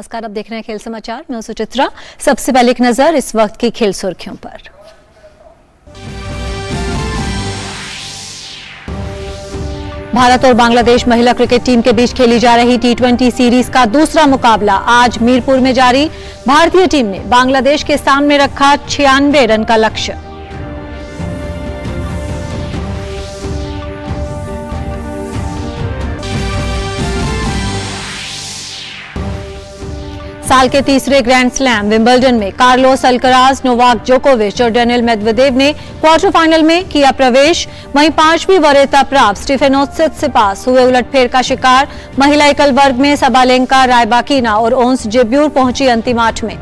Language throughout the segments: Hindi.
नमस्कार, आप देख रहे हैं खेल समाचार। मैं सुचित्रा। सबसे पहले एक नजर इस वक्त की खेल सुर्खियों पर। भारत और बांग्लादेश महिला क्रिकेट टीम के बीच खेली जा रही T20 सीरीज का दूसरा मुकाबला आज मीरपुर में जारी। भारतीय टीम ने बांग्लादेश के सामने रखा 96 रन का लक्ष्य। साल के तीसरे ग्रैंड स्लैम विंबलडन में कार्लोस अल्कराज, नोवाक जोकोविच और डेनियल मेदवेदेव ने क्वार्टर फाइनल में किया प्रवेश। वहीं 5वीं वरीयता प्राप्त स्टेफेनोस सित्सिपास हुए उलटफेर का शिकार। महिला एकल वर्ग में सबालेंका, रायबाकिना और ओंस जेब्यूर पहुंची अंतिम 8 में।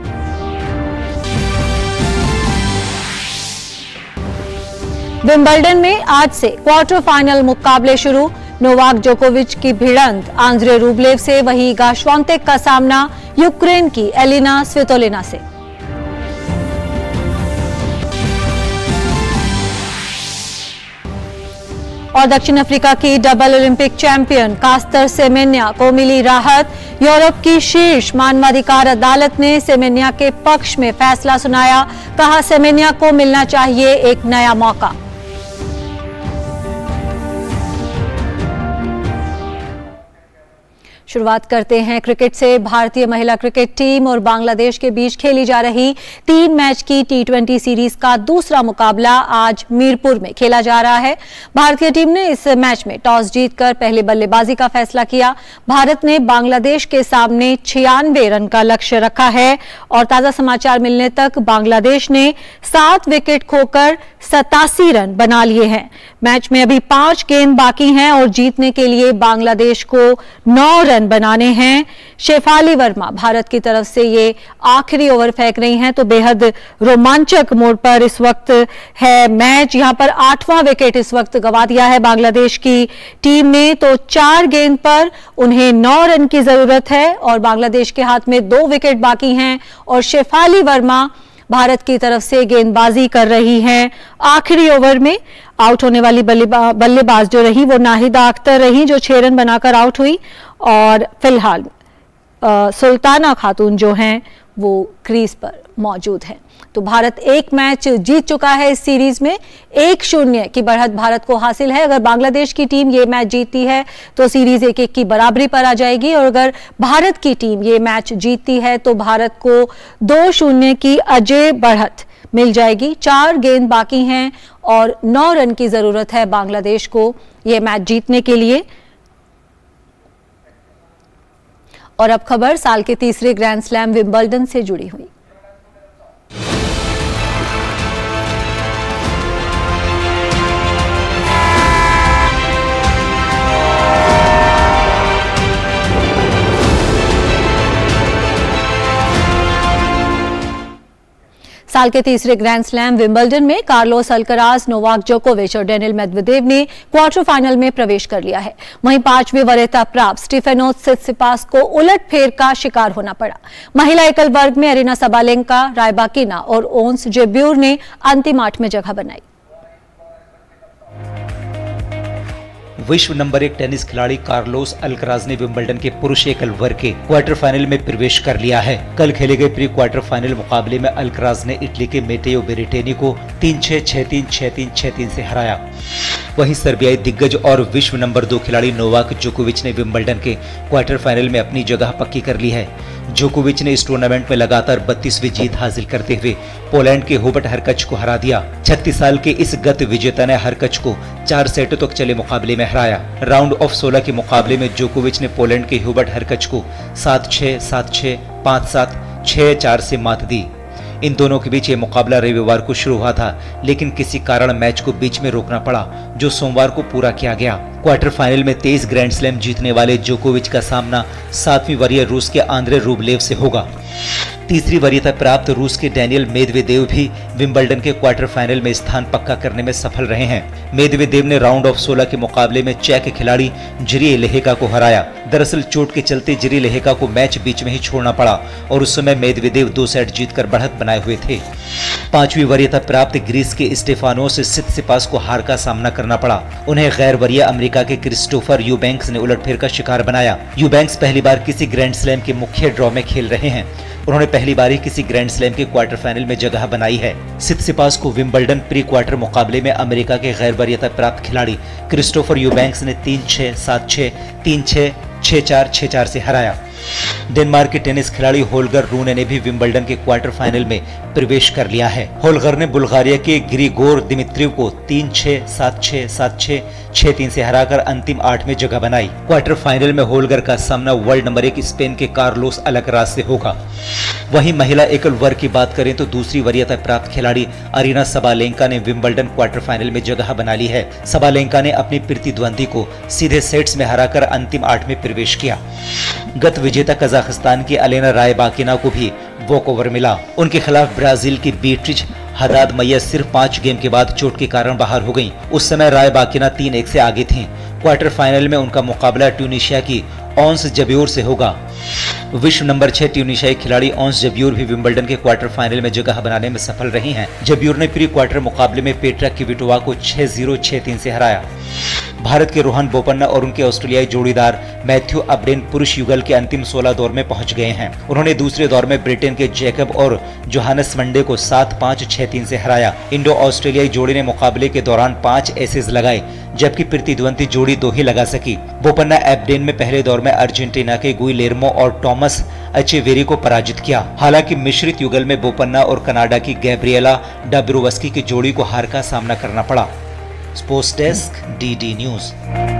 विंबलडन में आज से क्वार्टर फाइनल मुकाबले शुरू। नोवाक जोकोविच की भिड़ंत आंद्रे रूबलेव से, वहीं इगा श्वांतेक का सामना यूक्रेन की एलिना स्वितोलिना से। और दक्षिण अफ्रीका की double Olympic champion Caster Semenya को मिली राहत। यूरोप की शीर्ष मानवाधिकार अदालत ने सेमेन्या के पक्ष में फैसला सुनाया। कहा, सेमेन्या को मिलना चाहिए एक नया मौका। शुरुआत करते हैं क्रिकेट से। भारतीय महिला क्रिकेट टीम और बांग्लादेश के बीच खेली जा रही 3 मैच की T20 सीरीज का दूसरा मुकाबला आज मीरपुर में खेला जा रहा है। भारतीय टीम ने इस मैच में टॉस जीतकर पहले बल्लेबाजी का फैसला किया। भारत ने बांग्लादेश के सामने 96 रन का लक्ष्य रखा है और ताजा समाचार मिलने तक बांग्लादेश ने 7 विकेट खोकर 87 रन बना लिए हैं। मैच में अभी 5 गेंद बाकी हैं और जीतने के लिए बांग्लादेश को 9 रन बनाने हैं। शेफाली वर्मा भारत की तरफ से ये आखिरी ओवर फेंक रही हैं, तो बेहद रोमांचक मोड पर इस वक्त है मैच। यहां पर 8वां विकेट इस वक्त गंवा दिया है बांग्लादेश की टीम ने, तो 4 गेंद पर उन्हें 9 रन की जरूरत है और बांग्लादेश के हाथ में 2 विकेट बाकी हैं और शेफाली वर्मा भारत की तरफ से गेंदबाजी कर रही हैं। आखिरी ओवर में आउट होने वाली बल्लेबाज जो रही वो नाहिदा अख्तर रही, जो 6 रन बनाकर आउट हुई। और फिलहाल सुल्ताना खातून जो हैं वो क्रीज पर मौजूद हैं। तो भारत एक मैच जीत चुका है इस सीरीज में। 1-0 की बढ़त भारत को हासिल है। अगर बांग्लादेश की टीम ये मैच जीतती है तो सीरीज 1-1 की बराबरी पर आ जाएगी और अगर भारत की टीम ये मैच जीतती है तो भारत को 2-0 की अजय बढ़त मिल जाएगी। 4 गेंद बाकी हैं और 9 रन की जरूरत है बांग्लादेश को ये मैच जीतने के लिए। और अब खबर साल के तीसरे ग्रैंड स्लैम विंबलडन से जुड़ी हुई। साल के तीसरे ग्रैंड स्लैम विंबलडन में कार्लोस अल्कराज, नोवाक जोकोविच और डेनियल मेदवेदेव ने क्वार्टर फाइनल में प्रवेश कर लिया है। वहीं 5वीं वरीयता प्राप्त स्टेफेनोस सित्सिपास को उलटफेर का शिकार होना पड़ा। महिला एकल वर्ग में अरीना सबालेंका, रायबाकिना और ओंस जेब्यूर ने अंतिम 8 में जगह बनाई। विश्व नंबर 1 टेनिस खिलाड़ी कार्लोस अल्कराज ने विंबलडन के पुरुष एकल वर्ग के क्वार्टर फाइनल में प्रवेश कर लिया है। कल खेले गए प्री क्वार्टर फाइनल मुकाबले में अल्कराज ने इटली के मेटेओ बेरेटेनी को 3-6, 6-3, 6-3, 6-3 से हराया। वहीं सर्बियाई दिग्गज और विश्व नंबर 2 खिलाड़ी नोवाक जोकोविच ने विंबलडन के क्वार्टर फाइनल में अपनी जगह पक्की कर ली है। जोकोविच ने इस टूर्नामेंट में लगातार 32वीं जीत हासिल करते हुए पोलैंड के हुबर्ट हरकच को हरा दिया। 36 साल के इस गत विजेता ने हरकच को 4 सेटों तक चले मुकाबले में हराया। राउंड ऑफ 16 के मुकाबले में जोकोविच ने पोलैंड के हुबर्ट हरकच को 7-6, 7-6, 5-7, 6-4 से मात दी। इन दोनों के बीच ये मुकाबला रविवार को शुरू हुआ था, लेकिन किसी कारण मैच को बीच में रोकना पड़ा, जो सोमवार को पूरा किया गया। क्वार्टर फाइनल में 23 ग्रैंड स्लैम जीतने वाले जोकोविच का सामना 7वीं वरीय रूस के आंद्रे रूबलेव से होगा। तीसरी वरीयता प्राप्त रूस के डेनियल मेदवेदेव भी विंबलडन के क्वार्टर फाइनल में स्थान पक्का करने में सफल रहे हैं। मेदवेदेव ने राउंड ऑफ 16 के मुकाबले में चेक खिलाड़ी जिरी लेहेका को हराया। दरअसल चोट के चलते जिरी लेहेका को मैच बीच में ही छोड़ना पड़ा और उस समय मेदवेदेव 2 सेट जीतकर बढ़त बनाए हुए थे। पांचवी वरीयता प्राप्त ग्रीस के स्टेफानोस सित्सिपास को हार का सामना करना पड़ा। उन्हें गैर वरीय अमेरिका के क्रिस्टोफर यूबैंक्स ने उलटफेर का शिकार बनाया। यूबैंक्स पहली बार किसी ग्रैंड स्लैम के मुख्य ड्रॉ में खेल रहे हैं। उन्होंने पहली बार ही किसी ग्रैंड स्लैम के क्वार्टर फाइनल में जगह बनाई है। सित्सिपास को विंबलडन प्री क्वार्टर मुकाबले में अमेरिका के गैर वरीयता प्राप्त खिलाड़ी क्रिस्टोफर यूबैंक्स ने 3-6, 7-6, 3-6, 6-4, 6-4 से हराया। डेनमार्क के टेनिस खिलाड़ी होल्गर रूने ने भी विंबलडन के क्वार्टर फाइनल में प्रवेश कर लिया है। होल्गर ने बुल्गारिया के ग्रिगोर दिमित्रिव को 3-6, 7-6, 7-6, 6-3 से हराकर अंतिम 8 में जगह बनाई। क्वार्टर फाइनल में होल्गर का सामना वर्ल्ड नंबर 1 स्पेन के कार्लोस अल्कराज से होगा। वहीं महिला एकल वर्ग की बात करें तो दूसरी वरीयता प्राप्त खिलाड़ी अरीना सबालेंका ने विंबलडन क्वार्टर फाइनल में जगह बना ली है। सबालेंका ने अपनी प्रतिद्वंदी को सीधे सेट्स में हराकर अंतिम 8 में प्रवेश किया। गत विजेता कजाकिस्तान की अलेना रायबाकिना को भी वॉकओवर मिला। उनके खिलाफ ब्राजील की बीट्रिज हदाद मैया सिर्फ 5 गेम के बाद चोट के कारण बाहर हो गईं। उस समय रायबाकिना 3-1 से आगे थीं। क्वार्टर फाइनल में उनका मुकाबला ट्यूनीशिया की ओंस जब्यूर से होगा। विश्व नंबर 6 ट्यूनीशियाई खिलाड़ी ओंस जब्यूर भी विंबलडन के क्वार्टर फाइनल में जगह बनाने में सफल रही हैं। जब्यूर ने प्री क्वार्टर मुकाबले में पेट्रा किविटोवा को 6-0, 6-3 से हराया। भारत के रोहन बोपन्ना और उनके ऑस्ट्रेलियाई जोड़ीदार मैथ्यू अब्डेन पुरुष युगल के अंतिम 16 दौर में पहुंच गए हैं। उन्होंने दूसरे दौर में ब्रिटेन के जैकब और जोहानस मंडे को 7-5, 6-3 से हराया। इंडो ऑस्ट्रेलियाई जोड़ी ने मुकाबले के दौरान 5 एसेस लगाए, जबकि प्रतिद्वंदी जोड़ी 2 ही लगा सकी। बोपन्ना एब्डेन में पहले दौर में अर्जेंटीना के गुइलेर्मो और टॉमस एचेवेरी को पराजित किया। हालांकि मिश्रित युगल में बोपन्ना और कनाडा की गैब्रिएला डाब्रोवस्की की जोड़ी को हार का सामना करना पड़ा। Sports desk, DD news.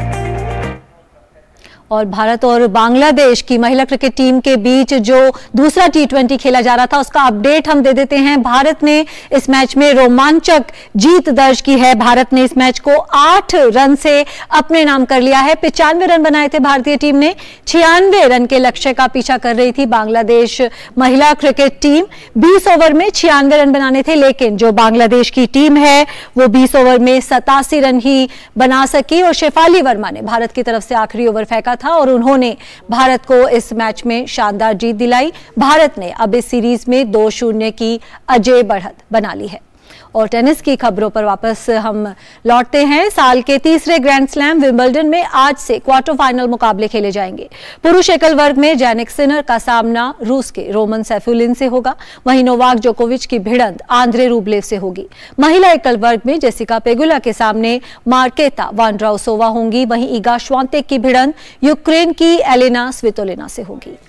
और भारत और बांग्लादेश की महिला क्रिकेट टीम के बीच जो दूसरा T20 खेला जा रहा था उसका अपडेट हम दे देते हैं। भारत ने इस मैच में रोमांचक जीत दर्ज की है। भारत ने इस मैच को 8 रन से अपने नाम कर लिया है। 95 रन बनाए थे भारतीय टीम ने। 96 रन के लक्ष्य का पीछा कर रही थी बांग्लादेश महिला क्रिकेट टीम। 20 ओवर में 96 रन बनाने थे, लेकिन जो बांग्लादेश की टीम है वो 20 ओवर में 87 रन ही बना सकी और शेफाली वर्मा ने भारत की तरफ से आखिरी ओवर फेंका था और उन्होंने भारत को इस मैच में शानदार जीत दिलाई। भारत ने अब इस सीरीज में 2-0 की अजय बढ़त बना ली है। और टेनिस की खबरों पर वापस हम लौटते हैं। साल के तीसरे ग्रैंड स्लैम विंबलडन में आज से क्वार्टर फाइनल मुकाबले खेले जाएंगे। पुरुष एकल वर्ग में जैनिक सिनर का सामना रूस के रोमन सैफुलिन से होगा। वहीं नोवाक जोकोविच की भिड़ंत आंद्रे रूबलेव से होगी। महिला एकल वर्ग में जेसिका पेगुला के सामने मार्केता वांड्राउसोवा होंगी। वहीं ईगा श्वांतेक की भिड़ंत यूक्रेन की एलेना स्वितोलिना से होगी।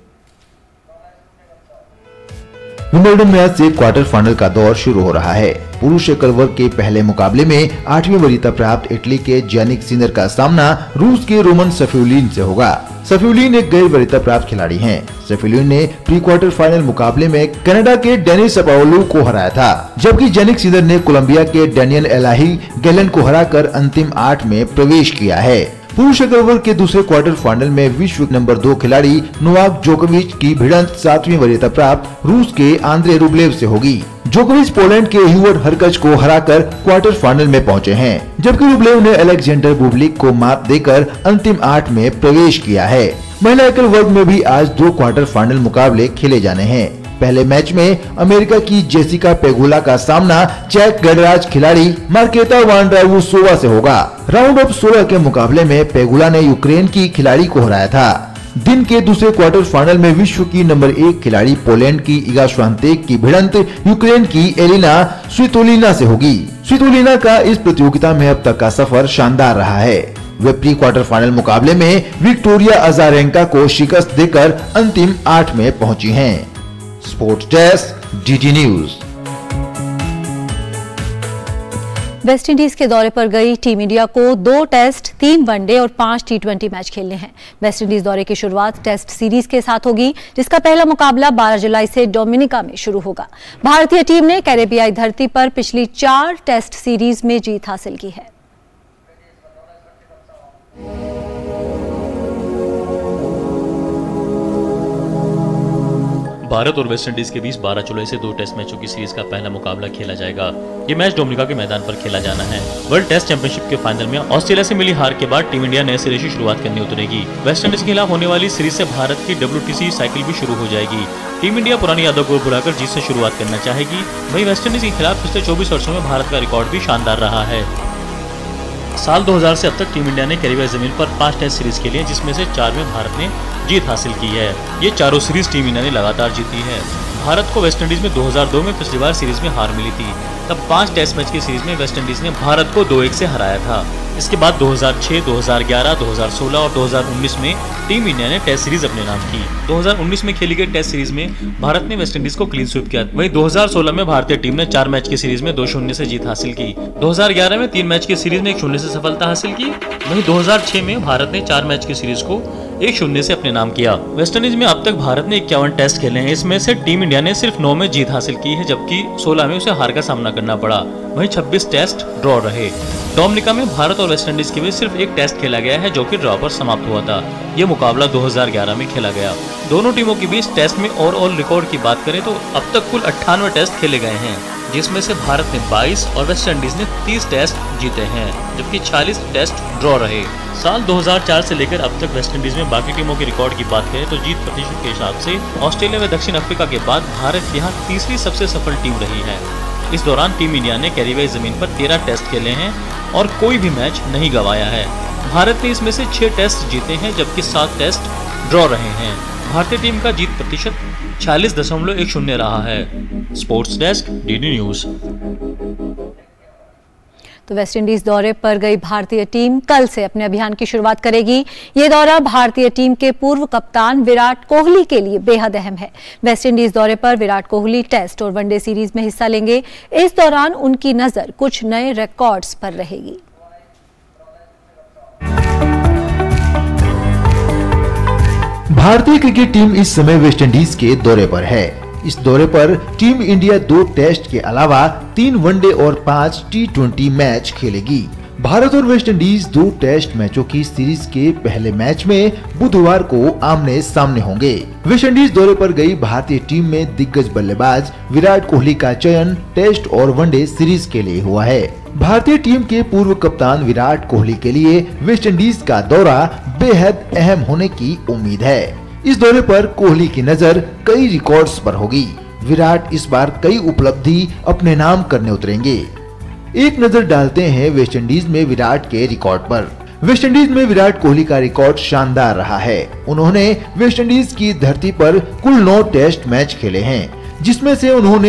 विंबलडन में आज से क्वार्टर फाइनल का दौर शुरू हो रहा है। पुरुष एकल वर्ग के पहले मुकाबले में 8वीं वरीयता प्राप्त इटली के जैनिक सिनर का सामना रूस के रोमन सैफुलिन से होगा। सैफुलिन एक गैर वरीयता प्राप्त खिलाड़ी हैं। सैफुलिन ने प्री क्वार्टर फाइनल मुकाबले में कनाडा के डेनिस शापोवालोव को हराया था, जबकि जैनिक सिनर ने कोलंबिया के डेनियल एलाही गैलन को हराकर अंतिम 8 में प्रवेश किया है। पुरुष एकल वर्ग के दूसरे क्वार्टर फाइनल में विश्व नंबर 2 खिलाड़ी नोवाक जोकोविच की भिड़ंत 7वीं वरीयता प्राप्त रूस के आंद्रे रूबलेव से होगी। जोकोविच पोलैंड के ह्यूबर्ट हरकच को हराकर क्वार्टर फाइनल में पहुंचे हैं, जबकि रूबलेव ने अलेक्जेंडर बुबलिक को मात देकर अंतिम 8 में प्रवेश किया है। महिला एकल वर्ग में भी आज 2 क्वार्टर फाइनल मुकाबले खेले जाने हैं। पहले मैच में अमेरिका की जेसिका पेगुला का सामना चेक गणराज्य खिलाड़ी मार्केता वांड्राउसोवा से होगा। राउंड ऑफ 16 के मुकाबले में पेगुला ने यूक्रेन की खिलाड़ी को हराया था। दिन के दूसरे क्वार्टर फाइनल में विश्व की नंबर 1 खिलाड़ी पोलैंड की ईगा श्वांतेक की भिड़ंत यूक्रेन की एलिना स्वितोलिना से होगी। स्वितोलिना का इस प्रतियोगिता में अब तक का सफर शानदार रहा है। वे प्री क्वार्टर फाइनल मुकाबले में विक्टोरिया अजारेंका को शिकस्त देकर अंतिम 8 में पहुंची हैं। Sports desk, DD news. West Indies के दौरे पर गई टीम इंडिया को 2 टेस्ट, 3 वनडे और 5 T20 मैच खेलने हैं। वेस्ट इंडीज दौरे की शुरुआत टेस्ट सीरीज के साथ होगी, जिसका पहला मुकाबला 12 जुलाई से डोमिनिका में शुरू होगा। भारतीय टीम ने कैरेबियाई धरती पर पिछली 4 टेस्ट सीरीज में जीत हासिल की है। भारत और वेस्ट इंडीज के बीच 12 जुलाई से 2 टेस्ट मैचों की सीरीज का पहला मुकाबला खेला जाएगा। ये मैच डोमिनिका के मैदान पर खेला जाना है। वर्ल्ड टेस्ट चैंपियनशिप के फाइनल में ऑस्ट्रेलिया से मिली हार के बाद टीम इंडिया नए सिरे से शुरुआत करने उतरेगी। वेस्ट इंडीज के खिलाफ होने वाली सीरीज से भारत की WTC साइकिल भी शुरू हो जाएगी। टीम इंडिया पुरानी यादों को भुलाकर जीत से शुरुआत करना चाहेगी। वहीं वेस्ट इंडीज के खिलाफ पिछले 24 वर्षों में भारत का रिकॉर्ड भी शानदार रहा है। साल 2000 से अब तक टीम इंडिया ने कैरिबियन जमीन पर 5 टेस्ट सीरीज खेली है, जिसमें से 4 में भारत ने जीत हासिल की है। ये चारों सीरीज टीम इंडिया ने लगातार जीती है। भारत को वेस्ट इंडीज में 2002 में पिछली बार सीरीज में हार मिली थी। तब 5 टेस्ट मैच की सीरीज में वेस्ट इंडीज ने भारत को 2-1 से हराया था। इसके बाद 2006, 2011, 2016 और 2019 में टीम इंडिया ने टेस्ट सीरीज अपने नाम की। 2019 में खेली गई टेस्ट सीरीज में भारत ने वेस्ट इंडीज को क्लीन स्वीप किया। वहीं 2016 में भारतीय टीम ने 4 मैच की सीरीज में 2-0 से जीत हासिल की। 2011 में 3 मैच की सीरीज में 1-0 से सफलता हासिल की। वहीं 2006 में भारत ने 4 मैच की सीरीज को 1-0 से अपने नाम किया। वेस्ट इंडीज में अब तक भारत ने 51 टेस्ट खेले हैं। इसमें से टीम इंडिया ने सिर्फ 9 में जीत हासिल की है, जबकि 16 में उसे हार का सामना करना पड़ा। वहीं 26 टेस्ट ड्रॉ रहे। डोमिनिका में भारत और वेस्ट इंडीज के बीच सिर्फ 1 टेस्ट खेला गया है, जो कि ड्रॉ पर समाप्त हुआ था। यह मुकाबला 2011 में खेला गया। दोनों टीमों के बीच टेस्ट में ओवरऑल रिकॉर्ड की बात करें तो अब तक कुल 98 टेस्ट खेले गए हैं, जिसमें से भारत ने 22 और वेस्ट इंडीज ने 30 टेस्ट जीते हैं, जबकि 40 टेस्ट ड्रॉ रहे। साल 2004 से लेकर अब तक वेस्ट इंडीज में बाकी टीमों के रिकॉर्ड की बात करें तो जीत प्रतिशत के हिसाब से ऑस्ट्रेलिया व दक्षिण अफ्रीका के बाद भारत यहाँ तीसरी सबसे सफल टीम रही है। इस दौरान टीम इंडिया ने कैरिबियन जमीन पर 13 टेस्ट खेले हैं और कोई भी मैच नहीं गंवाया है। भारत ने इसमें से 6 टेस्ट जीते हैं, जबकि 7 टेस्ट ड्रॉ रहे हैं। भारतीय टीम का जीत प्रतिशत 46.10 रहा है। Sports desk, DD news. तो वेस्ट इंडीज दौरे पर गई भारतीय टीम कल से अपने अभियान की शुरुआत करेगी। ये दौरा भारतीय टीम के पूर्व कप्तान विराट कोहली के लिए बेहद अहम है। वेस्ट इंडीज दौरे पर विराट कोहली टेस्ट और वनडे सीरीज में हिस्सा लेंगे। इस दौरान उनकी नजर कुछ नए रिकॉर्ड्स पर रहेगी। भारतीय क्रिकेट टीम इस समय वेस्ट इंडीज के दौरे पर है। इस दौरे पर टीम इंडिया 2 टेस्ट के अलावा 3 वनडे और 5 T20 मैच खेलेगी। भारत और वेस्ट इंडीज 2 टेस्ट मैचों की सीरीज के पहले मैच में बुधवार को आमने सामने होंगे। वेस्ट इंडीज दौरे पर गई भारतीय टीम में दिग्गज बल्लेबाज विराट कोहली का चयन टेस्ट और वनडे सीरीज के लिए हुआ है। भारतीय टीम के पूर्व कप्तान विराट कोहली के लिए वेस्ट इंडीज का दौरा बेहद अहम होने की उम्मीद है। इस दौरे पर कोहली की नजर कई रिकॉर्ड्स पर होगी। विराट इस बार कई उपलब्धि अपने नाम करने उतरेंगे। एक नजर डालते हैं वेस्ट इंडीज में विराट के रिकॉर्ड पर। वेस्ट इंडीज में विराट कोहली का रिकॉर्ड शानदार रहा है। उन्होंने वेस्ट इंडीज की धरती पर कुल 9 टेस्ट मैच खेले हैं, जिसमें से उन्होंने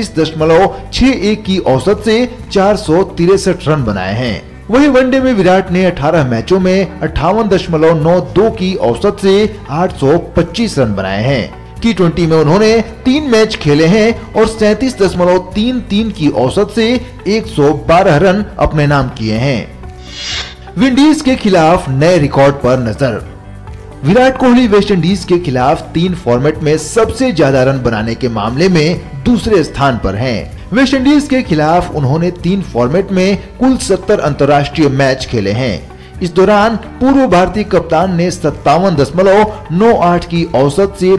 35.61 की औसत से 463 रन बनाए हैं। वहीं वनडे में विराट ने 18 मैचों में 58.92 की औसत से 825 रन बनाए हैं। T20 में उन्होंने 3 मैच खेले हैं और 37.33 की औसत से 112 रन अपने नाम किए हैं। विंडीज के खिलाफ नए रिकॉर्ड पर नजर। विराट कोहली वेस्ट इंडीज के खिलाफ 3 फॉर्मेट में सबसे ज्यादा रन बनाने के मामले में दूसरे स्थान पर हैं। वेस्ट इंडीज के खिलाफ उन्होंने 3 फॉर्मेट में कुल 70 अंतर्राष्ट्रीय मैच खेले हैं। इस दौरान पूर्व भारतीय कप्तान ने 57.98 की औसत से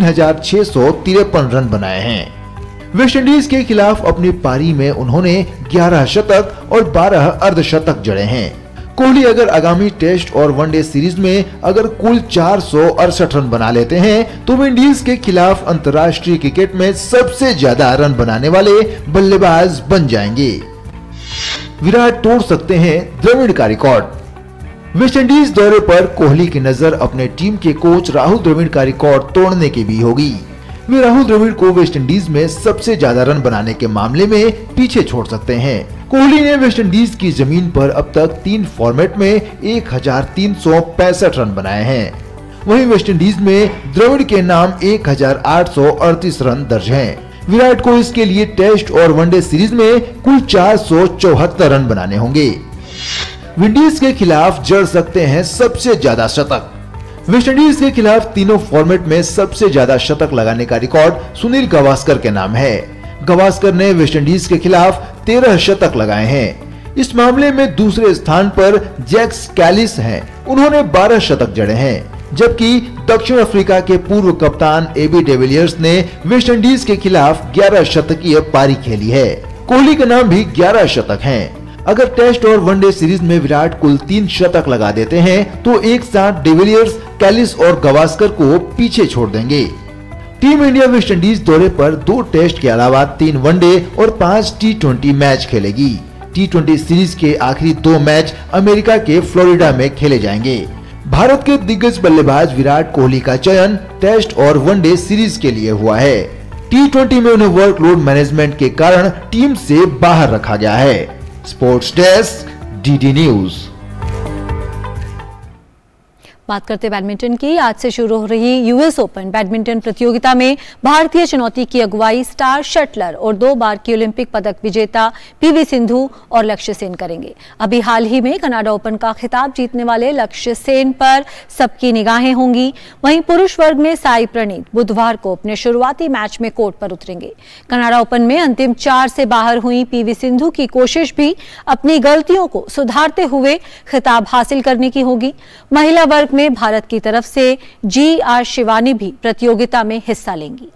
3653 रन बनाए हैं। वेस्ट इंडीज के खिलाफ अपनी पारी में उन्होंने 11 शतक और 12 अर्धशतक जड़े हैं। कोहली अगर आगामी टेस्ट और वनडे सीरीज में अगर कुल 468 रन बना लेते हैं तो विंडीज के खिलाफ अंतर्राष्ट्रीय क्रिकेट में सबसे ज्यादा रन बनाने वाले बल्लेबाज बन जाएंगे। विराट तोड़ सकते हैं द्रविड़ का रिकॉर्ड। वेस्ट इंडीज दौरे पर कोहली की नजर अपने टीम के कोच राहुल द्रविड़ का रिकॉर्ड तोड़ने की भी होगी। वे राहुल द्रविड़ को वेस्ट इंडीज में सबसे ज्यादा रन बनाने के मामले में पीछे छोड़ सकते हैं। कोहली ने वेस्ट इंडीज की जमीन पर अब तक 3 फॉर्मेट में 1365 रन बनाए हैं। वहीं वेस्ट इंडीज में द्रविड़ के नाम 1838 रन दर्ज हैं। विराट को इसके लिए टेस्ट और वनडे सीरीज में कुल 474 रन बनाने होंगे। विंडीज के खिलाफ जड़ सकते हैं सबसे ज्यादा शतक। वेस्ट इंडीज के खिलाफ तीनों फॉर्मेट में सबसे ज्यादा शतक लगाने का रिकॉर्ड सुनील गावस्कर के नाम है। गावस्कर ने वेस्ट इंडीज के खिलाफ 13 शतक लगाए हैं। इस मामले में दूसरे स्थान पर जैक्स कैलिस हैं। उन्होंने 12 शतक जड़े हैं, जबकि दक्षिण अफ्रीका के पूर्व कप्तान एबी डिविलियर्स ने वेस्टइंडीज के खिलाफ 11 शतकीय पारी खेली है। कोहली के नाम भी 11 शतक हैं। अगर टेस्ट और वनडे सीरीज में विराट कुल 3 शतक लगा देते हैं तो एक साथ डिविलियर्स, कैलिस और गावस्कर को पीछे छोड़ देंगे। टीम इंडिया वेस्टइंडीज दौरे पर 2 टेस्ट के अलावा 3 वनडे और 5 टी20 मैच खेलेगी। टी20 सीरीज के आखिरी 2 मैच अमेरिका के फ्लोरिडा में खेले जाएंगे। भारत के दिग्गज बल्लेबाज विराट कोहली का चयन टेस्ट और वनडे सीरीज के लिए हुआ है। टी20 में उन्हें वर्कलोड मैनेजमेंट के कारण टीम से बाहर रखा गया है। Sports desk, DD news. बात करते बैडमिंटन की। आज से शुरू हो रही यूएस ओपन बैडमिंटन प्रतियोगिता में भारतीय चुनौती की अगुवाई स्टार शटलर और 2 बार की ओलंपिक पदक विजेता पीवी सिंधु और लक्ष्य सेन करेंगे। अभी हाल ही में कनाडा ओपन का खिताब जीतने वाले लक्ष्य सेन पर सबकी निगाहें होंगी। वहीं पुरुष वर्ग में साई प्रणीत बुधवार को अपने शुरुआती मैच में कोर्ट पर उतरेंगे। कनाडा ओपन में अंतिम 4 से बाहर हुई पीवी सिंधु की कोशिश भी अपनी गलतियों को सुधारते हुए खिताब हासिल करने की होगी। महिला वर्ग में भारत की तरफ से जी.आर. शिवानी भी प्रतियोगिता में हिस्सा लेंगी।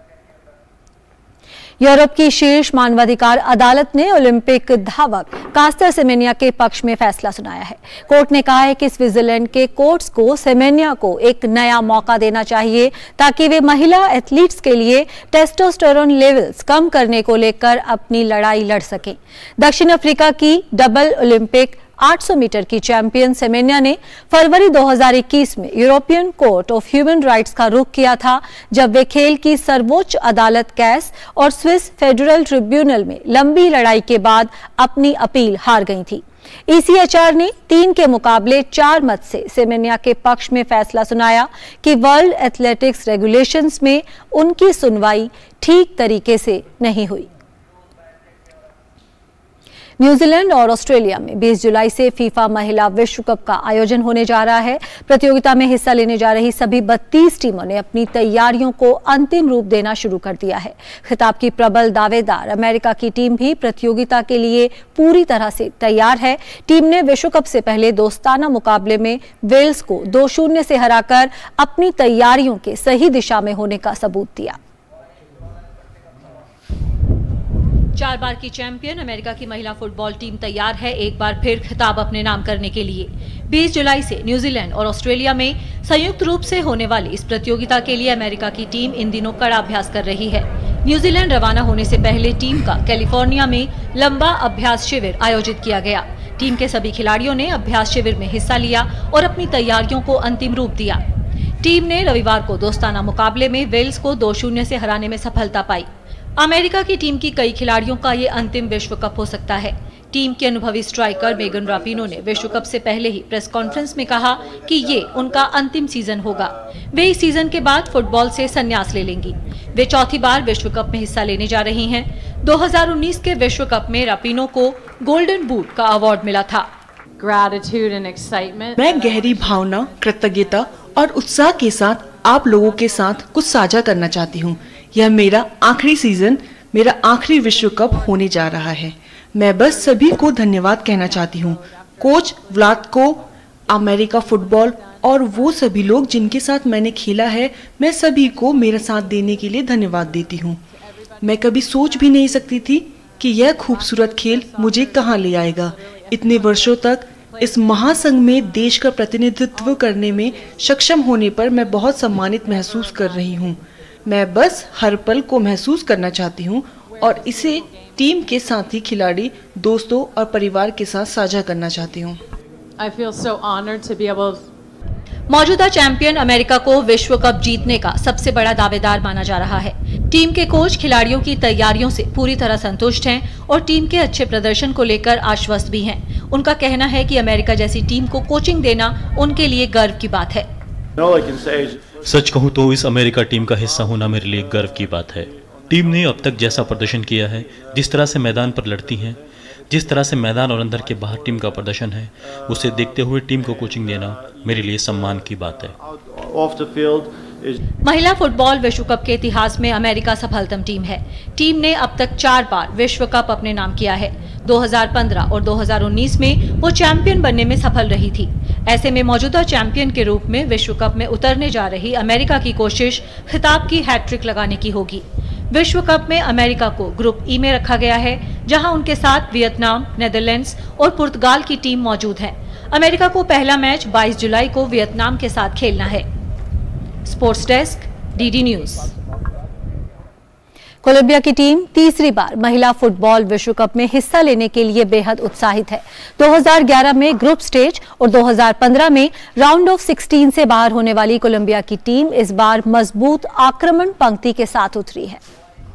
यूरोप की शीर्ष मानवाधिकार अदालत ने ओलंपिक धावक कास्टर सेमेन्या के पक्ष में फैसला सुनाया है। कोर्ट ने कहा है कि स्विट्जरलैंड के कोर्ट्स को सेमेन्या को एक नया मौका देना चाहिए ताकि वे महिला एथलीट्स के लिए टेस्टोस्टेरोन लेवल्स कम करने को लेकर अपनी लड़ाई लड़ सकें। दक्षिण अफ्रीका की डबल ओलंपिक 800 मीटर की चैंपियन सेमेन्या ने फरवरी 2021 में European court of human rights का रुख किया था, जब वे खेल की सर्वोच्च अदालत कैस और स्विस फेडरल ट्रिब्यूनल में लंबी लड़ाई के बाद अपनी अपील हार गई थी। ECHR ने 3 के मुकाबले 4 मत से सेमेन्या के पक्ष में फैसला सुनाया कि वर्ल्ड एथलेटिक्स रेगुलेशंस में उनकी सुनवाई ठीक तरीके से नहीं हुई। न्यूजीलैंड और ऑस्ट्रेलिया में 20 जुलाई से फीफा महिला विश्व कप का आयोजन होने जा रहा है। प्रतियोगिता में हिस्सा लेने जा रही सभी 32 टीमों ने अपनी तैयारियों को अंतिम रूप देना शुरू कर दिया है। खिताब की प्रबल दावेदार अमेरिका की टीम भी प्रतियोगिता के लिए पूरी तरह से तैयार है। टीम ने विश्व कप से पहले दोस्ताना मुकाबले में वेल्स को 2-0 से हराकर अपनी तैयारियों के सही दिशा में होने का सबूत दिया। 4 बार की चैंपियन अमेरिका की महिला फुटबॉल टीम तैयार है एक बार फिर खिताब अपने नाम करने के लिए। 20 जुलाई से न्यूजीलैंड और ऑस्ट्रेलिया में संयुक्त रूप से होने वाली इस प्रतियोगिता के लिए अमेरिका की टीम इन दिनों कड़ा अभ्यास कर रही है। न्यूजीलैंड रवाना होने से पहले टीम का कैलिफोर्निया में लंबा अभ्यास शिविर आयोजित किया गया। टीम के सभी खिलाड़ियों ने अभ्यास शिविर में हिस्सा लिया और अपनी तैयारियों को अंतिम रूप दिया। टीम ने रविवार को दोस्ताना मुकाबले में वेल्स को 2-0 से हराने में सफलता पाई। अमेरिका की टीम की कई खिलाड़ियों का ये अंतिम विश्व कप हो सकता है। टीम के अनुभवी स्ट्राइकर मेगन रापिनो ने विश्व कप से पहले ही प्रेस कॉन्फ्रेंस में कहा कि ये उनका अंतिम सीजन होगा। वे इस सीजन के बाद फुटबॉल से संन्यास ले लेंगी। वे चौथी बार विश्व कप में हिस्सा लेने जा रही हैं। 2019 के विश्व कप में रापिनो को गोल्डन बूट का अवार्ड मिला था। मैं गहरी भावना, कृतज्ञता और उत्साह के साथ आप लोगों के साथ कुछ साझा करना चाहती हूँ। यह मेरा आखिरी सीजन, मेरा आखिरी विश्व कप होने जा रहा है। मैं बस सभी को धन्यवाद कहना चाहती हूँ। कोच व्लातको, अमेरिका फुटबॉल और वो सभी लोग जिनके साथ मैंने खेला है, मैं सभी को मेरा साथ देने के लिए धन्यवाद देती हूँ। मैं कभी सोच भी नहीं सकती थी कि यह खूबसूरत खेल मुझे कहाँ ले आएगा। इतने वर्षों तक इस महासंघ में देश का प्रतिनिधित्व करने में सक्षम होने पर मैं बहुत सम्मानित महसूस कर रही हूँ। मैं बस हर पल को महसूस करना चाहती हूँ और इसे टीम के साथी, खिलाड़ी, दोस्तों और परिवार के साथ साझा करना चाहती हूँ। मौजूदा चैंपियन अमेरिका को विश्व कप जीतने का सबसे बड़ा दावेदार माना जा रहा है। टीम के कोच खिलाड़ियों की तैयारियों से पूरी तरह संतुष्ट हैं और टीम के अच्छे प्रदर्शन को लेकर आश्वस्त भी हैं। उनका कहना है कि अमेरिका जैसी टीम को कोचिंग देना उनके लिए गर्व की बात है। सच कहूं तो इस अमेरिका टीम का हिस्सा होना मेरे लिए गर्व की बात है। टीम ने अब तक जैसा प्रदर्शन किया है, जिस तरह से मैदान पर लड़ती हैं, जिस तरह से मैदान और अंदर के बाहर टीम का प्रदर्शन है, उसे देखते हुए टीम को कोचिंग देना मेरे लिए सम्मान की बात है। महिला फुटबॉल विश्व कप के इतिहास में अमेरिका सफलतम टीम है। टीम ने अब तक 4 बार विश्व कप अपने नाम किया है। 2015 और 2019 में वो चैंपियन बनने में सफल रही थी। ऐसे में मौजूदा चैंपियन के रूप में विश्व कप में उतरने जा रही अमेरिका की कोशिश खिताब की हैट्रिक लगाने की होगी। विश्व कप में अमेरिका को ग्रुप ई में रखा गया है, जहां उनके साथ वियतनाम, नेदरलैंड्स और पुर्तगाल की टीम मौजूद है। अमेरिका को पहला मैच 22 जुलाई को वियतनाम के साथ खेलना है। Sports desk, DD news. Colombia की टीम तीसरी बार महिला फुटबॉल विश्व कप में हिस्सा लेने के लिए बेहद उत्साहित है। 2011 में ग्रुप स्टेज और 2015 में राउंड ऑफ 16 से बाहर होने वाली कोलंबिया की टीम इस बार मजबूत आक्रमण पंक्ति के साथ उतरी है।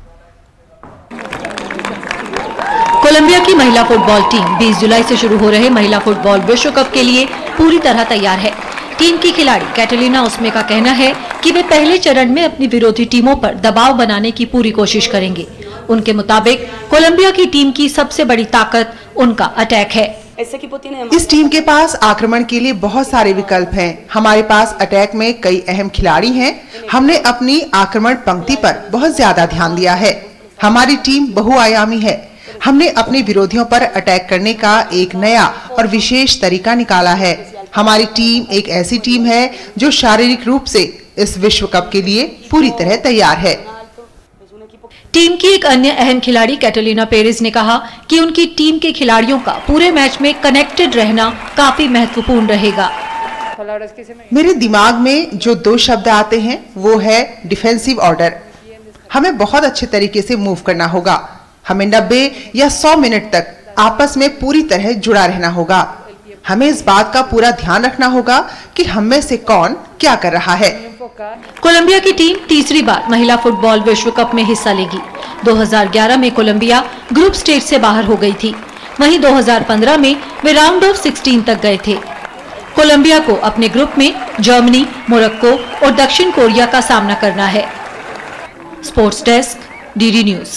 कोलंबिया की महिला फुटबॉल टीम 20 जुलाई से शुरू हो रहे महिला फुटबॉल विश्व कप के लिए पूरी तरह तैयार है। टीम की खिलाड़ी कैटलीना ओस्मे का कहना है कि वे पहले चरण में अपनी विरोधी टीमों पर दबाव बनाने की पूरी कोशिश करेंगे। उनके मुताबिक कोलंबिया की टीम की सबसे बड़ी ताकत उनका अटैक है। इस टीम के पास आक्रमण के लिए बहुत सारे विकल्प हैं। हमारे पास अटैक में कई अहम खिलाड़ी हैं। हमने अपनी आक्रमण पंक्ति पर बहुत ज्यादा ध्यान दिया है। हमारी टीम बहुआयामी है। हमने अपने विरोधियों पर अटैक करने का एक नया और विशेष तरीका निकाला है। हमारी टीम एक ऐसी टीम है जो शारीरिक रूप से इस विश्व कप के लिए पूरी तरह तैयार है। टीम की एक अन्य अहम खिलाड़ी कैटलीना पेरेज ने कहा कि उनकी टीम के खिलाड़ियों का पूरे मैच में कनेक्टेड रहना काफी महत्वपूर्ण रहेगा। मेरे दिमाग में जो 2 शब्द आते हैं वो है डिफेंसिव ऑर्डर। हमें बहुत अच्छे तरीके से मूव करना होगा। हमें 90 या 100 मिनट तक आपस में पूरी तरह जुड़ा रहना होगा। हमें इस बात का पूरा ध्यान रखना होगा कि हम में से कौन क्या कर रहा है। कोलंबिया की टीम तीसरी बार महिला फुटबॉल विश्व कप में हिस्सा लेगी। 2011 में कोलंबिया ग्रुप स्टेज से बाहर हो गई थी। वहीं 2015 में वे राउंड ऑफ 16 तक गए थे। कोलंबिया को अपने ग्रुप में जर्मनी, मोरक्को और दक्षिण कोरिया का सामना करना है। Sports desk, DD news.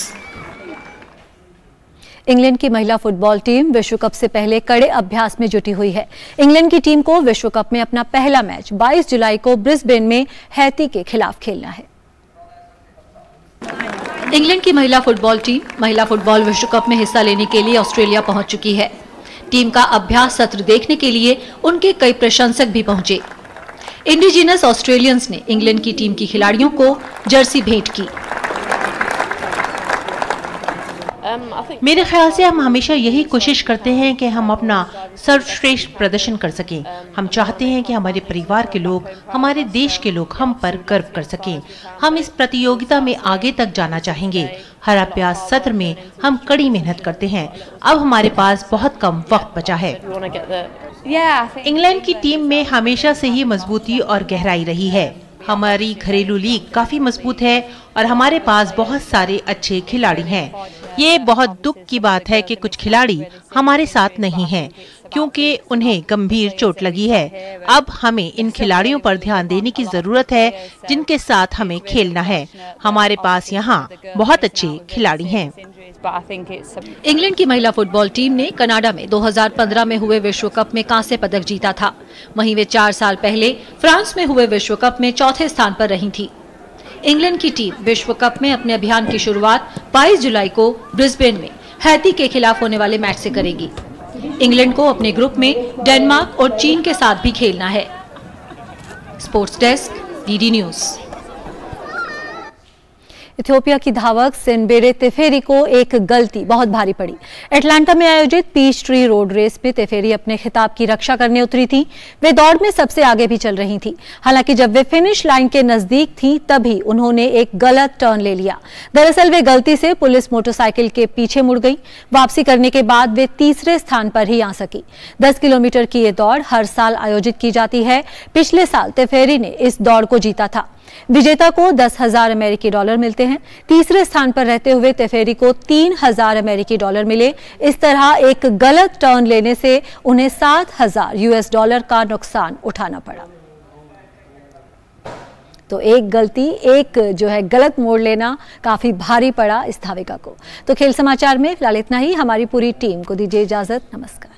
England की महिला फुटबॉल टीम विश्व कप से पहले कड़े अभ्यास में जुटी हुई है। इंग्लैंड की टीम को विश्व कप में अपना पहला मैच 22 जुलाई को ब्रिस्बेन में हैती के खिलाफ खेलना है। इंग्लैंड की महिला फुटबॉल टीम महिला फुटबॉल विश्व कप में हिस्सा लेने के लिए ऑस्ट्रेलिया पहुंच चुकी है। टीम का अभ्यास सत्र देखने के लिए उनके कई प्रशंसक भी पहुंचे। इंडिजिनस ऑस्ट्रेलियंस ने इंग्लैंड की टीम की खिलाड़ियों को जर्सी भेंट की। मेरे ख्याल से हम हमेशा यही कोशिश करते हैं कि हम अपना सर्वश्रेष्ठ प्रदर्शन कर सकें। हम चाहते हैं कि हमारे परिवार के लोग, हमारे देश के लोग हम पर गर्व कर सकें। हम इस प्रतियोगिता में आगे तक जाना चाहेंगे। हर अभ्यास सत्र में हम कड़ी मेहनत करते हैं। अब हमारे पास बहुत कम वक्त बचा है। इंग्लैंड की टीम में हमेशा से ही मजबूती और गहराई रही है। हमारी घरेलू लीग काफी मजबूत है और हमारे पास बहुत सारे अच्छे खिलाड़ी हैं। ये बहुत दुख की बात है कि कुछ खिलाड़ी हमारे साथ नहीं हैं, क्योंकि उन्हें गंभीर चोट लगी है। अब हमें इन खिलाड़ियों पर ध्यान देने की जरूरत है जिनके साथ हमें खेलना है। हमारे पास यहाँ बहुत अच्छे खिलाड़ी हैं। इंग्लैंड की महिला फुटबॉल टीम ने कनाडा में 2015 में हुए विश्व कप में कांस्य पदक जीता था। वहीं वे 4 साल पहले फ्रांस में हुए विश्व कप में चौथे स्थान पर रही थी। इंग्लैंड की टीम विश्व कप में अपने अभियान की शुरुआत 22 जुलाई को ब्रिस्बेन में हैती के खिलाफ होने वाले मैच से करेगी। इंग्लैंड को अपने ग्रुप में डेनमार्क और चीन के साथ भी खेलना है। Sports desk, DD news. Ethiopia की धावक सिनबेरे तेफेरी को एक गलती बहुत भारी पड़ी। एटलांटा में आयोजित पीच ट्री रोड रेस में तेफेरी अपने खिताब की रक्षा करने उतरी थी। वे दौड़ में सबसे आगे भी चल रही थी। हालांकि जब वे फिनिश लाइन के नजदीक थी तभी उन्होंने एक गलत टर्न ले लिया। दरअसल वे गलती से पुलिस मोटरसाइकिल के पीछे मुड़ गई। वापसी करने के बाद वे तीसरे स्थान पर ही आ सकी। 10 किलोमीटर की ये दौड़ हर साल आयोजित की जाती है। पिछले साल तेफेरी ने इस दौड़ को जीता था। विजेता को 10,000 अमेरिकी डॉलर मिलते हैं। तीसरे स्थान पर रहते हुए तेफेरी को 3,000 अमेरिकी डॉलर मिले। इस तरह एक गलत टर्न लेने से उन्हें $7,000 का नुकसान उठाना पड़ा। तो एक गलती, एक गलत मोड़ लेना काफी भारी पड़ा इस धाविका को। तो खेल समाचार में फिलहाल इतना ही। हमारी पूरी टीम को दीजिए इजाजत। नमस्कार।